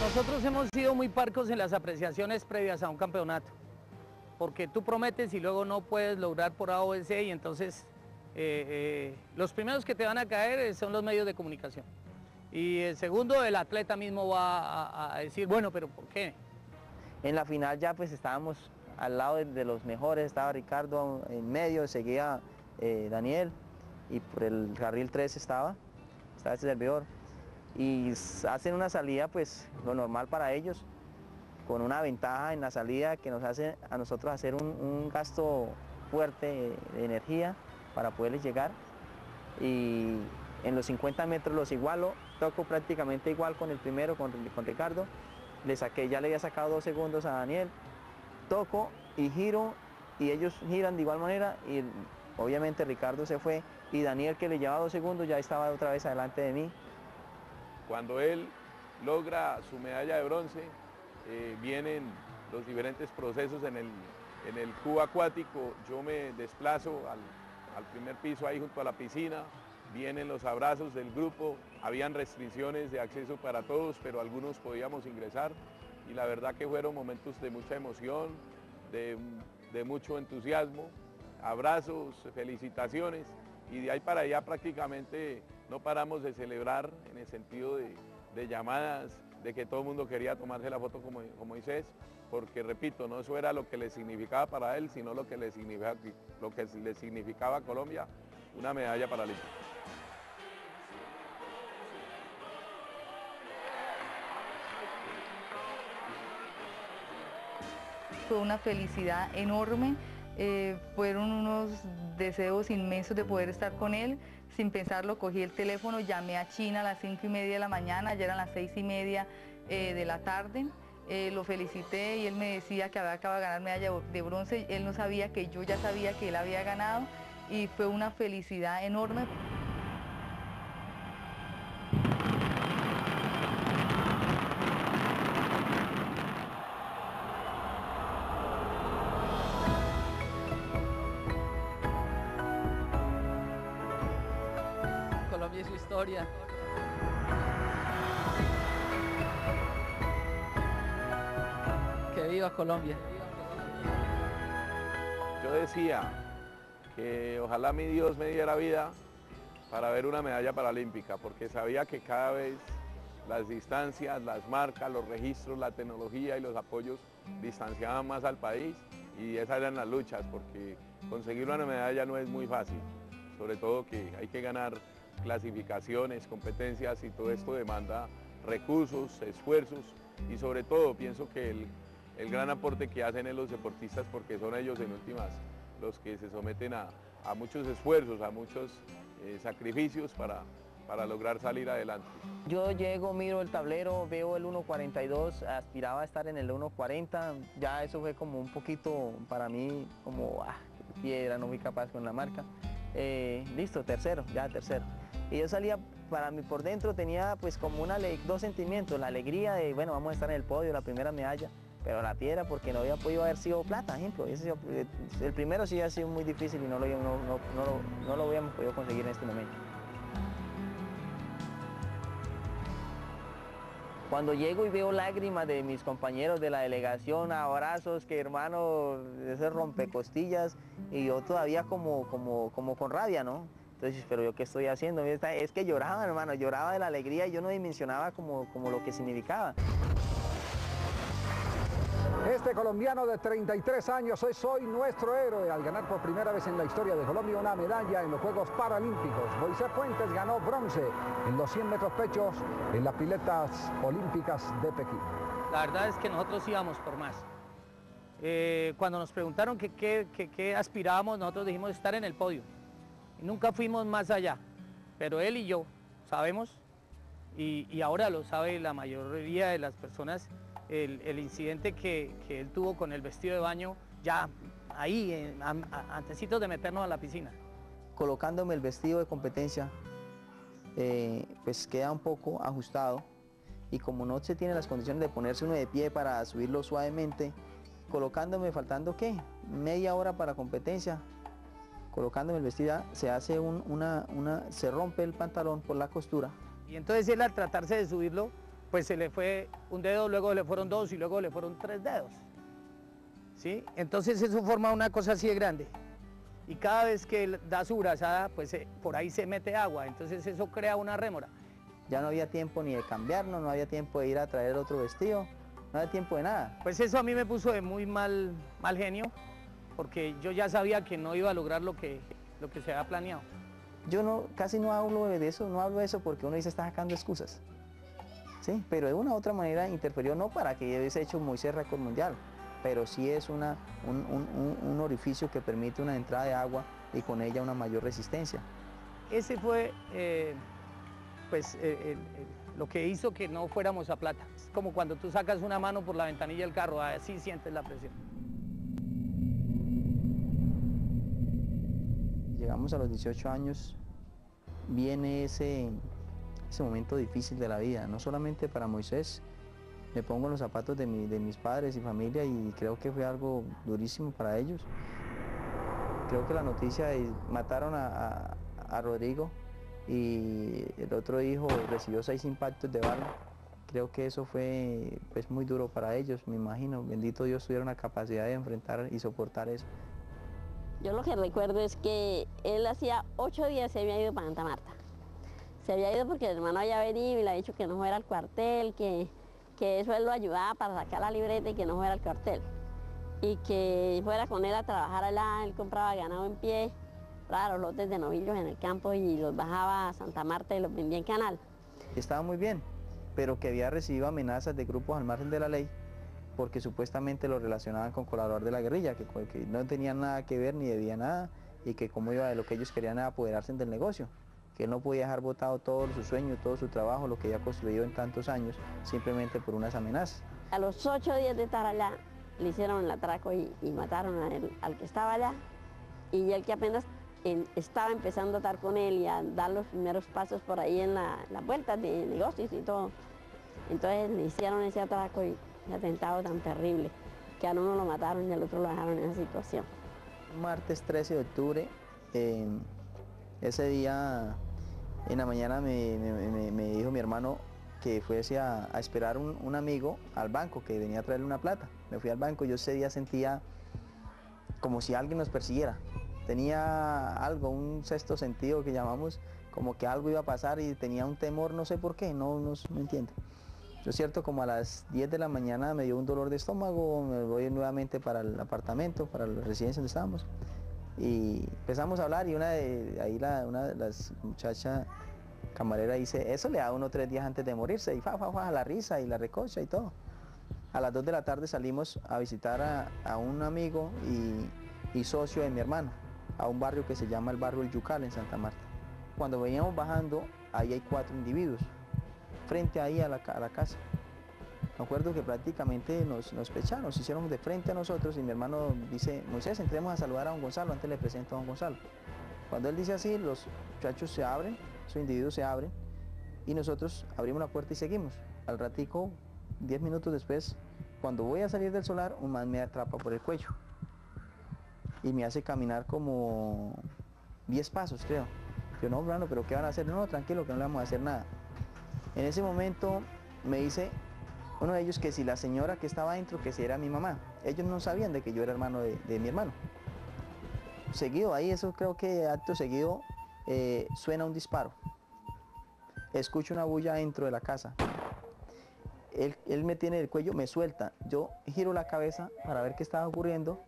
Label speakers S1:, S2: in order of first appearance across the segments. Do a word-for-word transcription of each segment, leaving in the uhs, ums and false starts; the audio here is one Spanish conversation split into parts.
S1: Nosotros hemos sido muy parcos en las apreciaciones previas a un campeonato, porque tú prometes y luego no puedes lograr por A o B C y entonces eh, eh, los primeros que te van a caer son los medios de comunicación. Y el segundo, el atleta mismo va a, a decir, bueno, pero ¿por qué?
S2: En la final ya pues estábamos al lado de, de los mejores, estaba Ricardo en medio, seguía eh, Daniel y por el carril tres estaba, estaba este servidor. Y hacen una salida pues lo normal para ellos, con una ventaja en la salida que nos hace a nosotros hacer un, un gasto fuerte de energía para poderles llegar. Y en los cincuenta metros los igualo, toco prácticamente igual con el primero, con, con Ricardo. Le saqué, ya le había sacado dos segundos a Daniel, toco y giro y ellos giran de igual manera y obviamente Ricardo se fue y Daniel, que le llevaba dos segundos, ya estaba otra vez adelante de mí.
S3: Cuando él logra su medalla de bronce, eh, vienen los diferentes procesos en el, en el cubo acuático. Yo me desplazo al, al primer piso ahí junto a la piscina, vienen los abrazos del grupo, habían restricciones de acceso para todos, pero algunos podíamos ingresar y la verdad que fueron momentos de mucha emoción, de, de mucho entusiasmo, abrazos, felicitaciones y de ahí para allá prácticamente no paramos de celebrar en el sentido de, de llamadas, de que todo el mundo quería tomarse la foto como, como Moisés, porque repito, no eso era lo que le significaba para él, sino lo que le significaba, lo que le significaba a Colombia, una medalla paralímpica.
S4: Fue una felicidad enorme. Eh, fueron unos deseos inmensos de poder estar con él. Sin pensarlo, cogí el teléfono, llamé a China a las cinco y media de la mañana, ya eran las seis y media eh, de la tarde. Eh, lo felicité y él me decía que había acabado de ganar medalla de bronce. Él no sabía que yo ya sabía que él había ganado y fue una felicidad enorme.
S1: Colombia y su historia. Que viva Colombia.
S3: Yo decía que ojalá mi Dios me diera vida para ver una medalla paralímpica, porque sabía que cada vez las distancias, las marcas, los registros, la tecnología y los apoyos distanciaban más al país y esas eran las luchas, porque conseguir una medalla no es muy fácil, sobre todo que hay que ganar clasificaciones, competencias y todo esto demanda recursos, esfuerzos y sobre todo pienso que el, el gran aporte que hacen es los deportistas, porque son ellos en últimas los que se someten a, a muchos esfuerzos, a muchos eh, sacrificios para, para lograr salir adelante.
S2: Yo llego, miro el tablero, veo el uno cuarenta y dos, aspiraba a estar en el uno cuarenta, ya eso fue como un poquito para mí como ah, piedra, no fui capaz con la marca. Eh, listo, tercero, ya tercero. Y yo salía, para mí por dentro tenía pues como una, dos sentimientos, la alegría de, bueno, vamos a estar en el podio, la primera medalla, pero la piedra porque no había podido haber sido plata, ejemplo. Ese, el primero sí ha sido muy difícil y no lo, no, no, no, lo, no lo habíamos podido conseguir en este momento. Cuando llego y veo lágrimas de mis compañeros de la delegación, abrazos, que hermano, ese rompecostillas, y yo todavía como, como, como con rabia, ¿no? Entonces, pero yo qué estoy haciendo, es que lloraba, hermano, lloraba de la alegría y yo no dimensionaba como, como lo que significaba.
S5: Este colombiano de treinta y tres años es hoy nuestro héroe al ganar por primera vez en la historia de Colombia una medalla en los Juegos Paralímpicos. Moisés Fuentes ganó bronce en los cien metros pechos en las piletas olímpicas de Pekín.
S1: La verdad es que nosotros íbamos por más. Eh, cuando nos preguntaron que qué aspirábamos, nosotros dijimos estar en el podio. Y nunca fuimos más allá, pero él y yo sabemos, y, y ahora lo sabe la mayoría de las personas, el, el incidente que, que él tuvo con el vestido de baño, ya ahí, en, a, a, antecitos de meternos a la piscina.
S2: Colocándome el vestido de competencia, eh, pues queda un poco ajustado, y como no se tiene las condiciones de ponerse uno de pie para subirlo suavemente, colocándome, faltando ¿qué? Media hora para competencia, colocándome el vestido, se hace un, una, una, se rompe el pantalón por la costura.
S1: Y entonces él al tratarse de subirlo, pues se le fue un dedo, luego le fueron dos y luego le fueron tres dedos. ¿Sí? Entonces eso forma una cosa así de grande. Y cada vez que da su brazada, pues eh, por ahí se mete agua, entonces eso crea una rémora.
S2: Ya no había tiempo ni de cambiarnos, no había tiempo de ir a traer otro vestido, no había tiempo de nada.
S1: Pues eso a mí me puso de muy mal, mal genio, porque yo ya sabía que no iba a lograr lo que, lo que se había planeado.
S2: Yo no, casi no hablo de eso, no hablo de eso porque uno dice está sacando excusas. ¿Sí? Pero de una u otra manera interfirió, no para que hubiese hecho Moisés récord mundial, pero sí es una, un, un, un orificio que permite una entrada de agua y con ella una mayor resistencia.
S1: Ese fue eh, pues, eh, el, el, lo que hizo que no fuéramos a plata. Es como cuando tú sacas una mano por la ventanilla del carro, así sientes la presión.
S2: Llegamos a los dieciocho años, viene ese, ese momento difícil de la vida, no solamente para Moisés. Me pongo en los zapatos de, mi, de mis padres y familia y creo que fue algo durísimo para ellos. Creo que la noticia de mataron a, a, a Rodrigo y el otro hijo recibió seis impactos de bala. Creo que eso fue pues, muy duro para ellos, me imagino. Bendito Dios tuvieron la capacidad de enfrentar y soportar eso.
S6: Yo lo que recuerdo es que él hacía ocho días se había ido para Santa Marta. Se había ido porque el hermano había venido y le había dicho que no fuera al cuartel, que... que eso él lo ayudaba para sacar la libreta y que no fuera al cuartel. Y que fuera con él a trabajar allá, él compraba ganado en pie, compraba los lotes de novillos en el campo y los bajaba a Santa Marta y los vendía en Canal.
S2: Estaba muy bien, pero que había recibido amenazas de grupos al margen de la ley porque supuestamente lo relacionaban con colaborador de la guerrilla, que, que no tenían nada que ver ni debía nada y que como iba de lo que ellos querían era apoderarse del negocio, que él no podía dejar botado todo su sueño, todo su trabajo, lo que había construido en tantos años, simplemente por unas amenazas.
S6: A los ocho días de estar allá, le hicieron el atraco y, y mataron a él, al que estaba allá, y el que apenas en, estaba empezando a estar con él y a dar los primeros pasos por ahí en la, las vueltas de negocios y todo. Entonces le hicieron ese atraco y ese atentado tan terrible, que a uno lo mataron y al otro lo dejaron en esa situación.
S2: Martes trece de octubre, eh, ese día en la mañana me, me, me dijo mi hermano que fuese a, a esperar un, un amigo al banco que venía a traerle una plata. Me fui al banco y yo ese día sentía como si alguien nos persiguiera. Tenía algo, un sexto sentido que llamamos, como que algo iba a pasar y tenía un temor, no sé por qué, no, no, no entiendo. Yo es cierto, como a las diez de la mañana me dio un dolor de estómago, me voy nuevamente para el apartamento, para la residencia donde estábamos. Y empezamos a hablar y una de ahí la, una de las muchachas camarera dice, eso le da uno tres días antes de morirse, y fa, fa, fa, la risa y la recocha y todo. A las dos de la tarde salimos a visitar a, a un amigo y, y socio de mi hermano, a un barrio que se llama el barrio El Yucal en Santa Marta. Cuando veníamos bajando, ahí hay cuatro individuos, frente ahí a la, a la casa. Me acuerdo que prácticamente nos, nos pecharon, nos hicieron de frente a nosotros y mi hermano dice, Moisés, entremos a saludar a don Gonzalo, antes le presento a don Gonzalo. Cuando él dice así, los muchachos se abren, esos individuos se abren y nosotros abrimos la puerta y seguimos. Al ratico, diez minutos después, cuando voy a salir del solar, un man me atrapa por el cuello y me hace caminar como diez pasos, creo. Yo, no, Brano, pero ¿qué van a hacer? No, no, tranquilo, que no le vamos a hacer nada. En ese momento me dice uno de ellos que si la señora que estaba adentro, que si era mi mamá. Ellos no sabían de que yo era hermano de, de mi hermano. Seguido ahí, eso creo que acto seguido, eh, suena un disparo. Escucho una bulla dentro de la casa. Él, él me tiene el cuello, me suelta. Yo giro la cabeza para ver qué estaba ocurriendo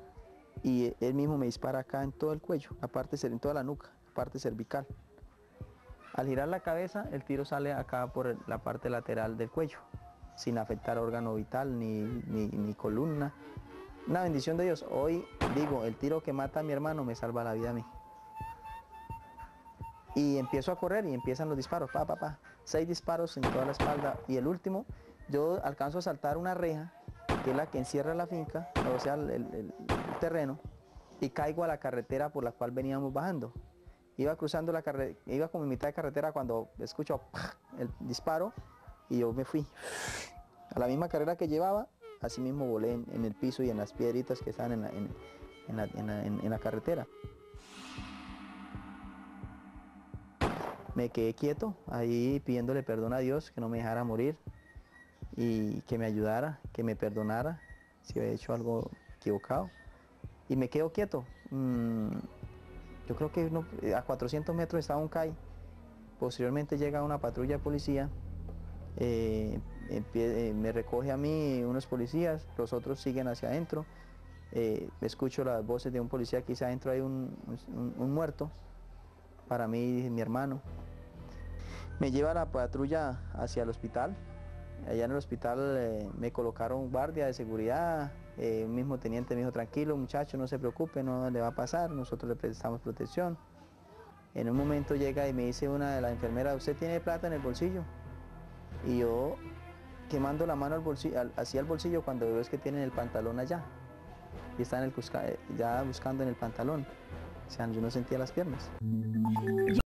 S2: y él mismo me dispara acá en todo el cuello, aparte en toda la nuca, parte cervical. Al girar la cabeza, el tiro sale acá por la parte lateral del cuello, sin afectar órgano vital ni, ni, ni columna. Una bendición de Dios. Hoy digo, el tiro que mata a mi hermano me salva la vida a mí. Y empiezo a correr y empiezan los disparos, pa, pa, pa. Seis disparos en toda la espalda. Y el último, yo alcanzo a saltar una reja, que es la que encierra la finca, o sea, el, el, el terreno, y caigo a la carretera por la cual veníamos bajando. Iba cruzando la carretera, iba como en mitad de carretera cuando escucho el disparo y yo me fui. A la misma carrera que llevaba, así mismo volé en, en el piso y en las piedritas que están en la, en, en la, en la, en, en la carretera. me quedé quieto, ahí pidiéndole perdón a Dios, que no me dejara morir y que me ayudara, que me perdonara si había hecho algo equivocado. Y me quedo quieto. Mm, yo creo que no, a cuatrocientos metros estaba un C A I. Posteriormente llega una patrulla de policía, eh, eh, me recoge a mí unos policías, los otros siguen hacia adentro. Eh, escucho las voces de un policía que dice adentro hay un, un, un muerto, para mí y mi hermano. Me lleva la patrulla hacia el hospital. Allá en el hospital eh, me colocaron guardia de seguridad, eh, un mismo teniente me dijo, tranquilo muchacho, no se preocupe, no le va a pasar, nosotros le prestamos protección. En un momento llega y me dice una de las enfermeras, ¿usted tiene plata en el bolsillo? Y yo quemando la mano al bolsillo, al, hacia el bolsillo cuando veo es que tienen el pantalón allá. Y están el, ya buscando en el pantalón. O sea, yo no sentía las piernas.